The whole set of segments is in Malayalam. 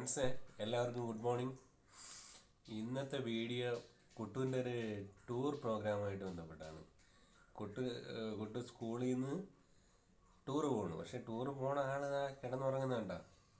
ഫ്രണ്ട്സ് എല്ലാവർക്കും ഗുഡ് മോർണിംഗ്. ഇന്നത്തെ വീഡിയോ കുട്ടുവിൻ്റെ ഒരു ടൂർ പ്രോഗ്രാമായിട്ട് ബന്ധപ്പെട്ടാണ്. കുട്ടു സ്കൂളിൽ നിന്ന് ടൂർ പോകണു. പക്ഷെ ടൂർ പോണ ആള് കിടന്നുറങ്ങുന്നുണ്ട.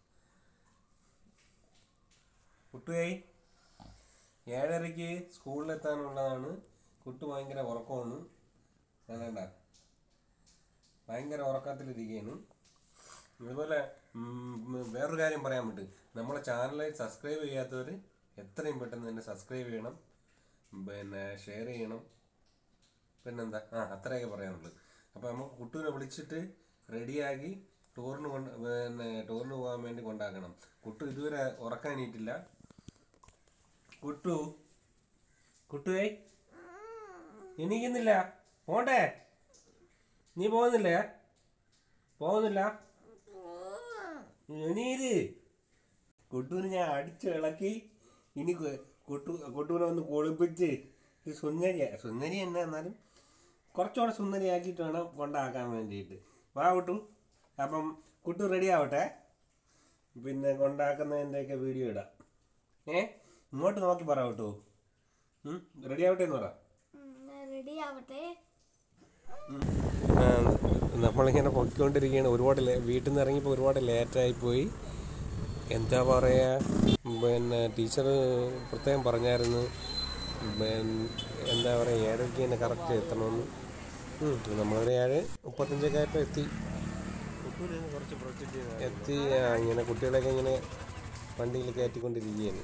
കുട്ടുവായി 7:30 സ്കൂളിലെത്താനുള്ളതാണ്. കുട്ടു ഭയങ്കര ഉറക്കമാണ്. വേണ്ട, ഭയങ്കര ഉറക്കത്തിലിരിക്കുകയാണ്. അതുപോലെ വേറൊരു കാര്യം പറയാൻ പറ്റും. നമ്മളെ ചാനൽ സബ്സ്ക്രൈബ് ചെയ്യാത്തവർ എത്രയും പെട്ടെന്ന് തന്നെ സബ്സ്ക്രൈബ് ചെയ്യണം, പിന്നെ ഷെയർ ചെയ്യണം, പിന്നെന്താ അത്രയൊക്കെ പറയാനുള്ളൂ. അപ്പോൾ നമുക്ക് കുട്ടുവിനെ വിളിച്ചിട്ട് റെഡിയാക്കി ടൂറിന് പോകാൻ വേണ്ടി കൊണ്ടാക്കണം. കുട്ടു ഇതുവരെ ഉറക്കാനിട്ടില്ല. കുട്ടുവേ എണീക്കുന്നില്ല. പോണ്ടേ? നീ പോകുന്നില്ല? എണീര്. കുട്ടുവിന് ഞാൻ അടിച്ച് ഇളക്കി. ഇനി കുട്ടുവിനെ ഒന്ന് കുളിപ്പിച്ച് സുന്ദരി തന്നെ, എന്നാലും കുറച്ചുകൂടെ സുന്ദരിയാക്കിയിട്ട് വേണം കൊണ്ടാക്കാൻ വേണ്ടിയിട്ട്. വാ കുട്ടു. അപ്പം കുട്ടു റെഡി ആവട്ടെ, പിന്നെ കൊണ്ടാക്കുന്നതിൻ്റെയൊക്കെ വീഡിയോ ഇടാം. ഇങ്ങോട്ട് നോക്കി പറ കുട്ടു. റെഡി ആവട്ടെ എന്ന് പറ. നമ്മളിങ്ങനെ പൊയ്ക്കൊണ്ടിരിക്കുകയാണ്. ഒരുപാട് വീട്ടിൽ നിന്ന് ഇറങ്ങിയപ്പോൾ ഒരുപാട് ലേറ്റായിപ്പോയി. എന്താ പറയുക, പിന്നെ ടീച്ചർ പ്രത്യേകം പറഞ്ഞായിരുന്നു, എന്താ പറയുക, 7:30 തന്നെ കറക്റ്റ് എത്തണമെന്ന്. നമ്മളൊരു 7:35 ആയപ്പോൾ എത്തി. ഇങ്ങനെ കുട്ടികളെയൊക്കെ ഇങ്ങനെ വണ്ടിയിൽ കയറ്റിക്കൊണ്ടിരിക്കുകയാണ്.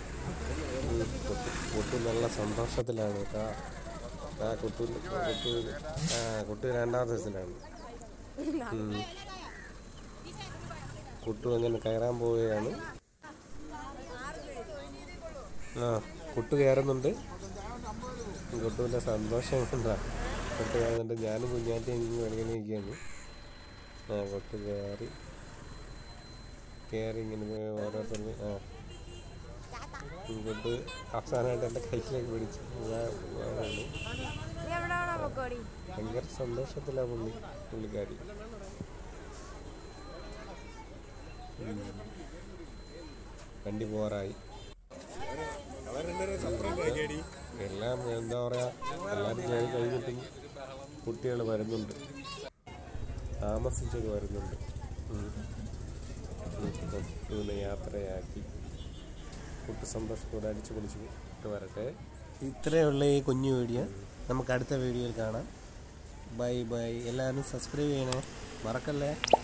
കുട്ടി നല്ല സന്തോഷത്തിലാണ്. കുട്ടി 2ാം ദിവസത്തിലാണ്. കുട്ടു അങ്ങനെ കയറാൻ പോവുകയാണ്. കുട്ടു കയറുന്നുണ്ട്. കുട്ടുവിൻ്റെ സന്തോഷം കൊണ്ടാ കുട്ടു കയറുന്നുണ്ട്. ഞാനും കുഞ്ഞാറ്റി എനിക്ക് വെളിയിലിരിക്കുകയാണ്. കുട്ടു കയറി ഇങ്ങനെ ഓരോരുത്തരും കുട്ടു അവസാനമായിട്ട് എൻ്റെ കയ്യിലേക്ക് പിടിച്ച് ഭയങ്കര സന്തോഷത്തിലാണ് പുള്ളിക്കാരി. വണ്ടി പോറായി. എല്ലാം എന്താ പറയാ, എല്ലാവരും കയറി കഴിഞ്ഞിട്ടും കുട്ടികൾ വരുന്നുണ്ട്, താമസിച്ചൊക്കെ വരുന്നുണ്ട്. കുട്ടുവിനെ യാത്രയാക്കി കുട്ടി സന്തോഷത്തോടെ അടിച്ചു പൊളിച്ചു വരട്ടെ. ഇത്രയുള്ള ഈ കുഞ്ഞു വീഡിയോ നമുക്ക് അടുത്ത വീഡിയോയിൽ കാണാം. Bye bye. എല്ലാവരും സബ്സ്ക്രൈബ് ചെയ്യണേ, മറക്കല്ലേ.